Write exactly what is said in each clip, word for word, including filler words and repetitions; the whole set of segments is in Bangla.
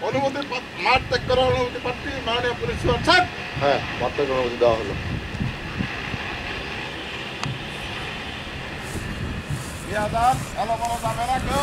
অনুমতি মাঠ ত্যাগ করার অনুমতি প্রার্থী মাননীয় পুলিশ সুপার সাহেব। হ্যাঁ, মাঠ ত্যাগ করার অনুমতি দেওয়া হলো। ইয়াদার ভালো ভালো যাবে না কেউ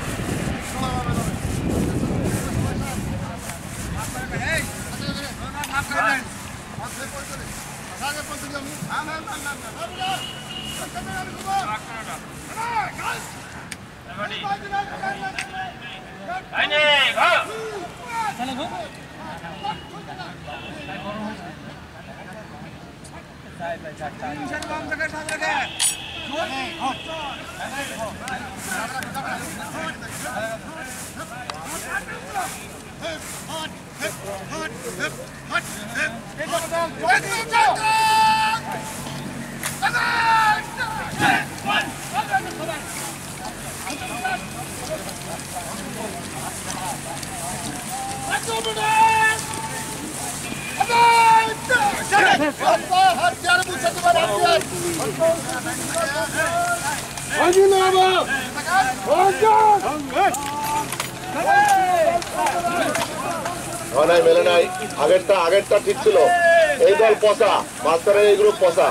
নাই মেলে নাই, আগেরটা আগেরটা ঠিক ছিল। এই দল পচা, মাঝখানের এই গ্রুপ পচা।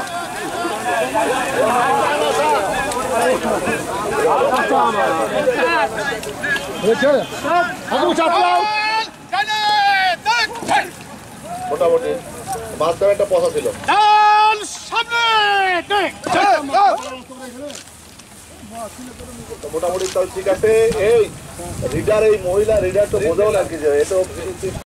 মোটামুটি মাঝখানে একটা পচা ছিল। মোটামুটি তাহলে ঠিক আছে। এই রিডার, এই মহিলা রিডার তো বোঝাও না কি যে এটা